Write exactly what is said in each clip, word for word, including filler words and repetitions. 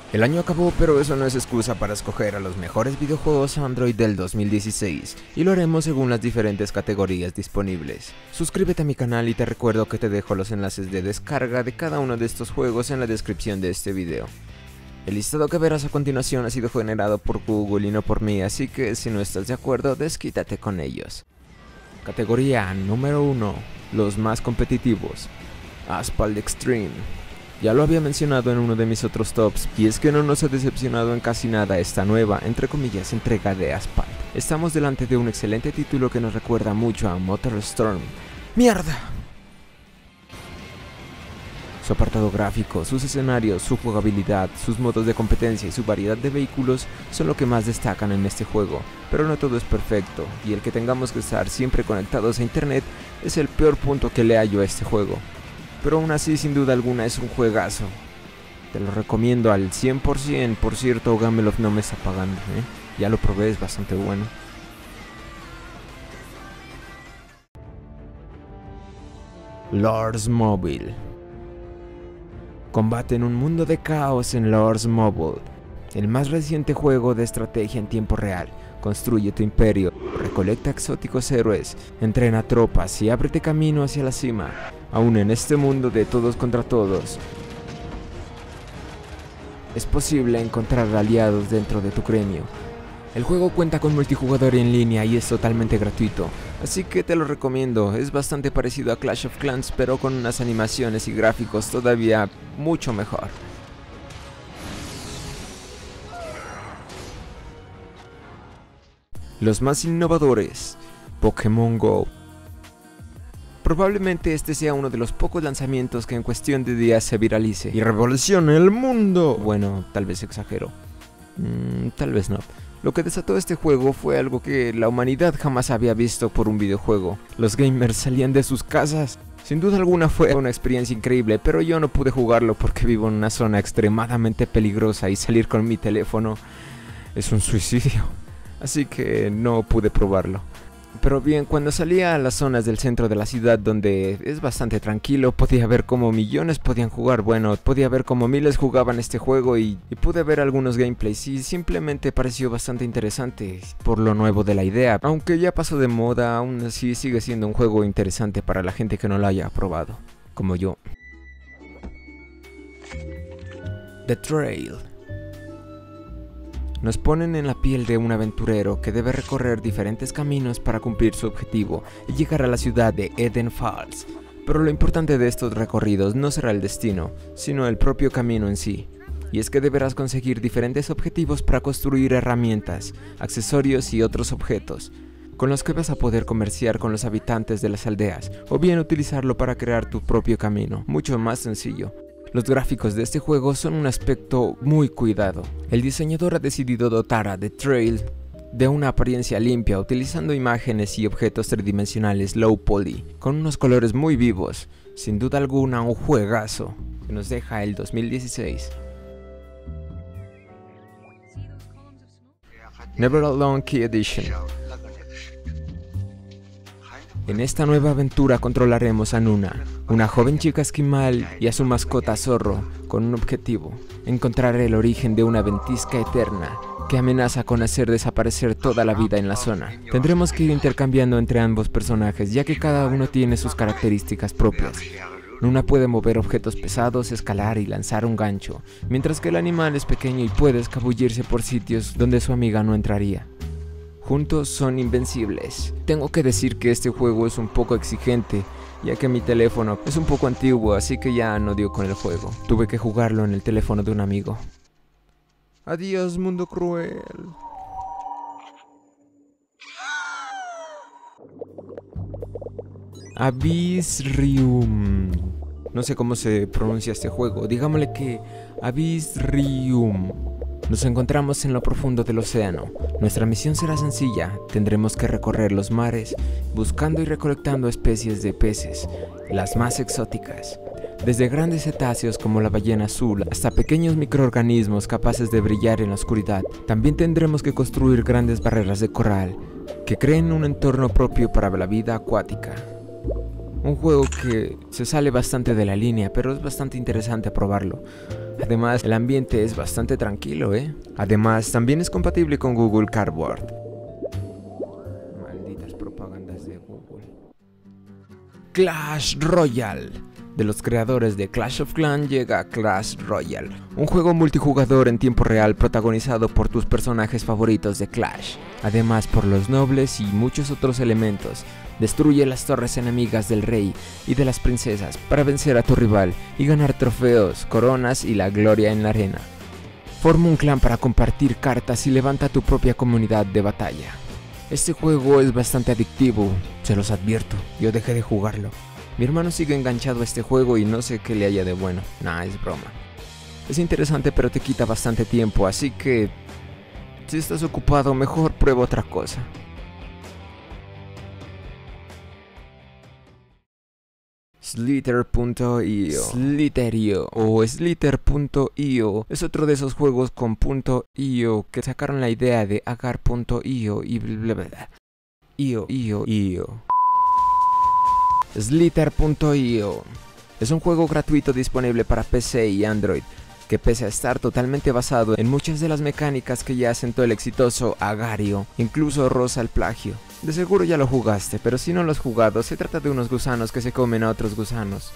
El año acabó, pero eso no es excusa para escoger a los mejores videojuegos Android del dos mil dieciséis, y lo haremos según las diferentes categorías disponibles. Suscríbete a mi canal y te recuerdo que te dejo los enlaces de descarga de cada uno de estos juegos en la descripción de este video. El listado que verás a continuación ha sido generado por Google y no por mí, así que si no estás de acuerdo, desquítate con ellos. Categoría número uno. Los más competitivos. Asphalt Extreme. Ya lo había mencionado en uno de mis otros tops, y es que no nos ha decepcionado en casi nada esta nueva, entre comillas, entrega de Asphalt. Estamos delante de un excelente título que nos recuerda mucho a MotorStorm. ¡Mierda! Su apartado gráfico, sus escenarios, su jugabilidad, sus modos de competencia y su variedad de vehículos son lo que más destacan en este juego, pero no todo es perfecto, y el que tengamos que estar siempre conectados a internet es el peor punto que le hallo a este juego. Pero aún así, sin duda alguna, es un juegazo. Te lo recomiendo al cien por ciento. Por cierto, Gamelov no me está pagando, ¿eh? Ya lo probé, es bastante bueno. Lords Mobile. Combate en un mundo de caos en Lords Mobile, el más reciente juego de estrategia en tiempo real. Construye tu imperio, recolecta exóticos héroes, entrena tropas y ábrete camino hacia la cima, aún en este mundo de todos contra todos. Es posible encontrar aliados dentro de tu gremio. El juego cuenta con multijugador en línea y es totalmente gratuito, así que te lo recomiendo. Es bastante parecido a Clash of Clans, pero con unas animaciones y gráficos todavía mucho mejor. Los más innovadores, Pokémon Go. Probablemente este sea uno de los pocos lanzamientos que en cuestión de días se viralice y revolucione el mundo. Bueno, tal vez exagero. Mm, tal vez no. Lo que desató este juego fue algo que la humanidad jamás había visto por un videojuego. Los gamers salían de sus casas. Sin duda alguna fue una experiencia increíble, pero yo no pude jugarlo porque vivo en una zona extremadamente peligrosa y salir con mi teléfono es un suicidio. Así que no pude probarlo. Pero bien, cuando salía a las zonas del centro de la ciudad donde es bastante tranquilo, podía ver cómo millones podían jugar. Bueno, podía ver cómo miles jugaban este juego y, y pude ver algunos gameplays y simplemente pareció bastante interesante por lo nuevo de la idea. Aunque ya pasó de moda, aún así sigue siendo un juego interesante para la gente que no lo haya probado, como yo. The Trail. Nos ponen en la piel de un aventurero que debe recorrer diferentes caminos para cumplir su objetivo y llegar a la ciudad de Eden Falls. Pero lo importante de estos recorridos no será el destino, sino el propio camino en sí. Y es que deberás conseguir diferentes objetivos para construir herramientas, accesorios y otros objetos, con los que vas a poder comerciar con los habitantes de las aldeas, o bien utilizarlo para crear tu propio camino, mucho más sencillo. Los gráficos de este juego son un aspecto muy cuidado. El diseñador ha decidido dotar a The Trail de una apariencia limpia utilizando imágenes y objetos tridimensionales low poly, con unos colores muy vivos. Sin duda alguna un juegazo que nos deja el dos mil dieciséis. Never Alone Key Edition. En esta nueva aventura controlaremos a Nuna, una joven chica esquimal, y a su mascota Zorro, con un objetivo: encontrar el origen de una ventisca eterna que amenaza con hacer desaparecer toda la vida en la zona. Tendremos que ir intercambiando entre ambos personajes, ya que cada uno tiene sus características propias. Nuna puede mover objetos pesados, escalar y lanzar un gancho, mientras que el animal es pequeño y puede escabullirse por sitios donde su amiga no entraría. Juntos son invencibles. Tengo que decir que este juego es un poco exigente, ya que mi teléfono es un poco antiguo, así que ya no dio con el juego. Tuve que jugarlo en el teléfono de un amigo. Adiós, mundo cruel. Abyssrium. No sé cómo se pronuncia este juego. Digámosle que Abyssrium. Nos encontramos en lo profundo del océano. Nuestra misión será sencilla. Tendremos que recorrer los mares buscando y recolectando especies de peces, las más exóticas. Desde grandes cetáceos como la ballena azul hasta pequeños microorganismos capaces de brillar en la oscuridad. También tendremos que construir grandes barreras de coral que creen un entorno propio para la vida acuática. Un juego que se sale bastante de la línea, pero es bastante interesante probarlo. Además, el ambiente es bastante tranquilo, ¿eh? Además, también es compatible con Google Cardboard. Malditas propagandas de Google. Clash Royale. De los creadores de Clash of Clans llega Clash Royale, un juego multijugador en tiempo real protagonizado por tus personajes favoritos de Clash, además por los nobles y muchos otros elementos. Destruye las torres enemigas del rey y de las princesas para vencer a tu rival y ganar trofeos, coronas y la gloria en la arena. Forma un clan para compartir cartas y levanta tu propia comunidad de batalla. Este juego es bastante adictivo, se los advierto, yo dejé de jugarlo. Mi hermano sigue enganchado a este juego y no sé qué le haya de bueno. Nah, es broma. Es interesante pero te quita bastante tiempo, así que si estás ocupado mejor prueba otra cosa. Slither punto i o Slither.io o Slither punto i o es otro de esos juegos con .io que sacaron la idea de agar punto i o y bla bla bla. io, io, io. Slither punto i o es un juego gratuito disponible para P C y Android, que pese a estar totalmente basado en muchas de las mecánicas que ya asentó el exitoso Agario, incluso roza el plagio. De seguro ya lo jugaste, pero si no lo has jugado, se trata de unos gusanos que se comen a otros gusanos.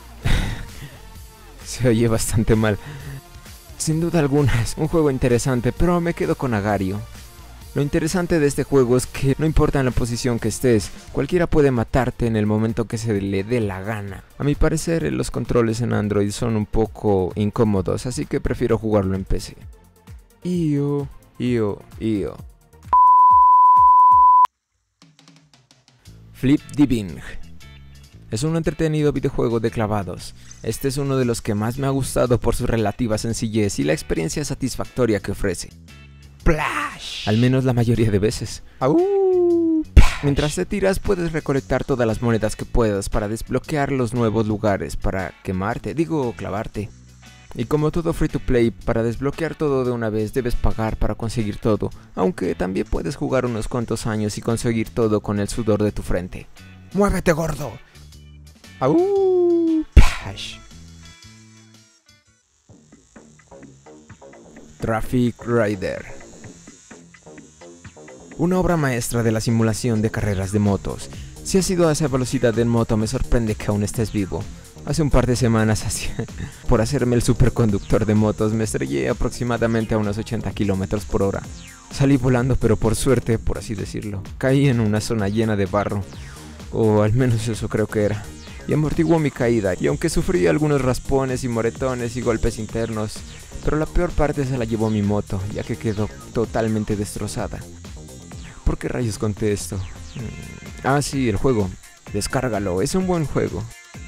Se oye bastante mal. Sin duda alguna es un juego interesante, pero me quedo con Agario. Lo interesante de este juego es que no importa en la posición que estés, cualquiera puede matarte en el momento que se le dé la gana. A mi parecer los controles en Android son un poco incómodos, así que prefiero jugarlo en P C. Io, io, io. Flip the Bing. Es un entretenido videojuego de clavados. Este es uno de los que más me ha gustado por su relativa sencillez y la experiencia satisfactoria que ofrece. Splash. Al menos la mayoría de veces. ¡Au! Mientras te tiras puedes recolectar todas las monedas que puedas para desbloquear los nuevos lugares para quemarte, digo clavarte. Y como todo free to play, para desbloquear todo de una vez debes pagar para conseguir todo, aunque también puedes jugar unos cuantos años y conseguir todo con el sudor de tu frente. ¡Muévete, gordo! ¡Au! Splash. Traffic Rider. Una obra maestra de la simulación de carreras de motos. Si has ido a esa velocidad en moto, me sorprende que aún estés vivo. Hace un par de semanas, así, por hacerme el superconductor de motos, me estrellé aproximadamente a unos ochenta kilómetros por hora. Salí volando, pero por suerte, por así decirlo, caí en una zona llena de barro, o al menos eso creo que era, y amortiguó mi caída, y aunque sufrí algunos raspones y moretones y golpes internos, pero la peor parte se la llevó mi moto, ya que quedó totalmente destrozada. ¿Por qué rayos conté esto? Ah, sí, el juego. Descárgalo, es un buen juego.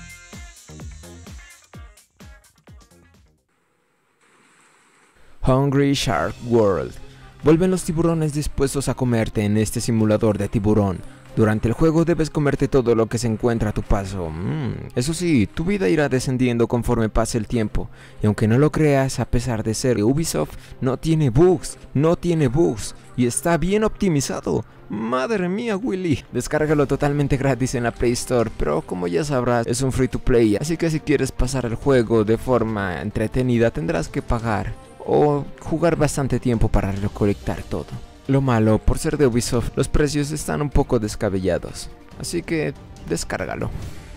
Hungry Shark World. Vuelven los tiburones dispuestos a comerte en este simulador de tiburón. Durante el juego debes comerte todo lo que se encuentra a tu paso. Mm. Eso sí, tu vida irá descendiendo conforme pase el tiempo. Y aunque no lo creas, a pesar de ser Ubisoft, no tiene bugs. No tiene bugs. Y está bien optimizado. Madre mía, Willy. Descárgalo totalmente gratis en la Play Store, pero como ya sabrás, es un free to play. Así que si quieres pasar el juego de forma entretenida, tendrás que pagar o jugar bastante tiempo para recolectar todo. Lo malo, por ser de Ubisoft, los precios están un poco descabellados, así que descárgalo.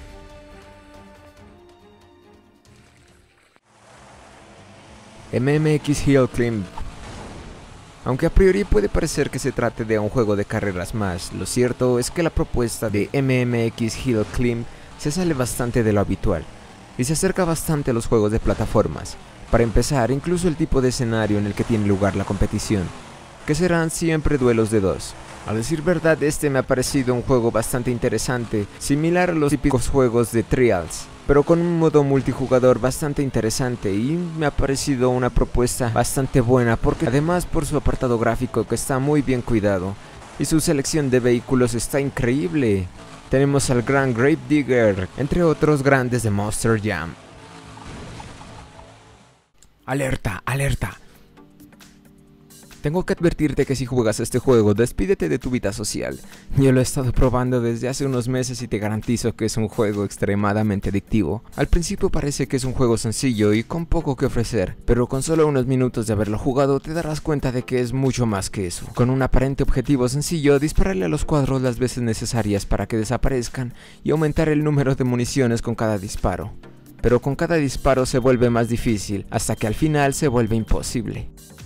M M X Hill Climb. Aunque a priori puede parecer que se trate de un juego de carreras más, lo cierto es que la propuesta de M M X Hill Climb se sale bastante de lo habitual y se acerca bastante a los juegos de plataformas. Para empezar, incluso el tipo de escenario en el que tiene lugar la competición, que serán siempre duelos de dos. A decir verdad, este me ha parecido un juego bastante interesante, similar a los típicos juegos de Trials, pero con un modo multijugador bastante interesante, y me ha parecido una propuesta bastante buena, porque además por su apartado gráfico que está muy bien cuidado, y su selección de vehículos está increíble. Tenemos al Gran Grave Digger, entre otros grandes de Monster Jam. Alerta, alerta. Tengo que advertirte que si juegas este juego, despídete de tu vida social. Yo lo he estado probando desde hace unos meses y te garantizo que es un juego extremadamente adictivo. Al principio parece que es un juego sencillo y con poco que ofrecer, pero con solo unos minutos de haberlo jugado te darás cuenta de que es mucho más que eso. Con un aparente objetivo sencillo, dispararle a los cuadros las veces necesarias para que desaparezcan y aumentar el número de municiones con cada disparo. Pero con cada disparo se vuelve más difícil, hasta que al final se vuelve imposible.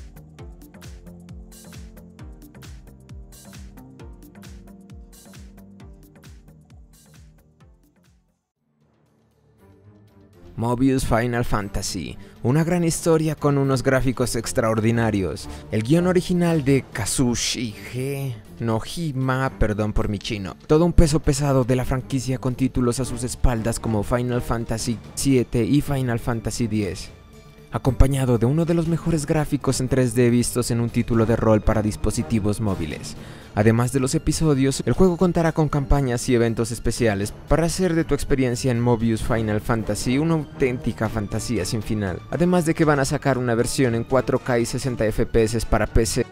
Mobius Final Fantasy, una gran historia con unos gráficos extraordinarios. El guión original de Kazushige Nojima, perdón por mi chino. Todo un peso pesado de la franquicia con títulos a sus espaldas como Final Fantasy siete y Final Fantasy diez. Acompañado de uno de los mejores gráficos en tres D vistos en un título de rol para dispositivos móviles. Además de los episodios, el juego contará con campañas y eventos especiales para hacer de tu experiencia en Mobius Final Fantasy una auténtica fantasía sin final. Además de que van a sacar una versión en cuatro K y sesenta F P S para P C.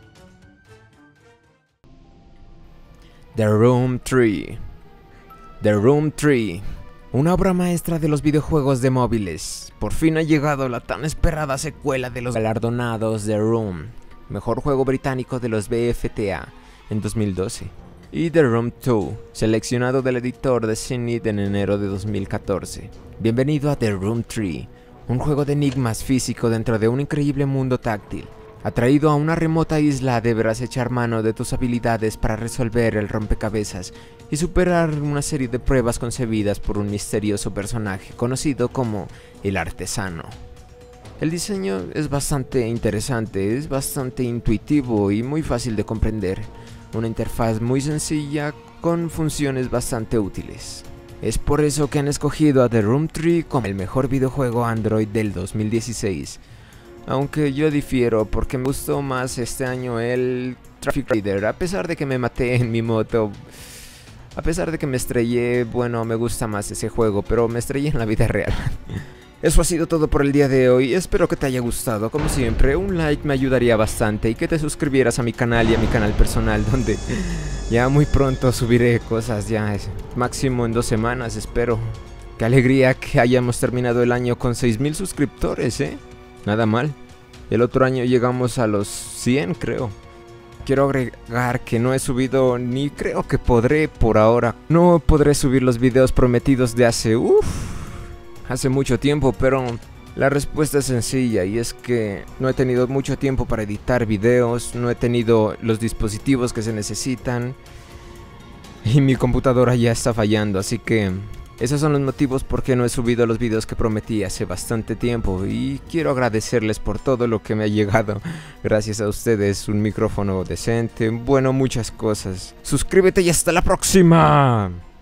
The Room tres. The Room tres. Una obra maestra de los videojuegos de móviles. Por fin ha llegado la tan esperada secuela de los galardonados The Room, mejor juego británico de los B F T A en dos mil doce. Y The Room dos, seleccionado del editor de Zenith en enero de dos mil catorce. Bienvenido a The Room tres, un juego de enigmas físico dentro de un increíble mundo táctil. Atraído a una remota isla, deberás echar mano de tus habilidades para resolver el rompecabezas y superar una serie de pruebas concebidas por un misterioso personaje conocido como el Artesano. El diseño es bastante interesante, es bastante intuitivo y muy fácil de comprender. Una interfaz muy sencilla con funciones bastante útiles. Es por eso que han escogido a The Room tres como el mejor videojuego Android del dos mil dieciséis. Aunque yo difiero porque me gustó más este año el Traffic Rider, a pesar de que me maté en mi moto. A pesar de que me estrellé, bueno, me gusta más ese juego, pero me estrellé en la vida real. Eso ha sido todo por el día de hoy, espero que te haya gustado. Como siempre, un like me ayudaría bastante y que te suscribieras a mi canal y a mi canal personal, donde ya muy pronto subiré cosas, ya máximo en dos semanas, espero. Qué alegría que hayamos terminado el año con seis mil suscriptores, eh. Nada mal. El otro año llegamos a los cien, creo. Quiero agregar que no he subido, ni creo que podré por ahora. No podré subir los videos prometidos de hace, uff, hace mucho tiempo, pero la respuesta es sencilla y es que no he tenido mucho tiempo para editar videos, no he tenido los dispositivos que se necesitan y mi computadora ya está fallando, así que esos son los motivos por qué no he subido los videos que prometí hace bastante tiempo y quiero agradecerles por todo lo que me ha llegado. Gracias a ustedes, un micrófono decente, bueno, muchas cosas. Suscríbete y hasta la próxima.